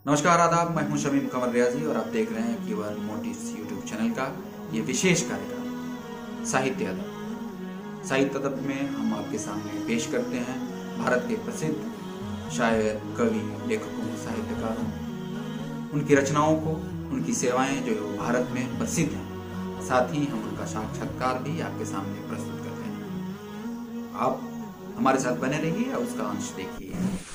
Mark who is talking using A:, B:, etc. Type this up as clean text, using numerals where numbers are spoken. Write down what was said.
A: नमस्कार आदाब, मैं हूं शमीम कमर रियाजी और आप देख रहे हैं कीवर्ड मोटिव्स यूट्यूब चैनल का ये विशेष कार्यक्रम साहित्य अदब। साहित्य अदब में हम आपके सामने पेश करते हैं भारत के प्रसिद्ध शायर, कवि, लेखकों, साहित्यकारों, उनकी रचनाओं को, उनकी सेवाएं जो भारत में प्रसिद्ध हैं। साथ ही हम उनका साक्षात्कार भी आपके सामने प्रस्तुत करते हैं। आप हमारे साथ बने रहिए और उसका अंश देखिए।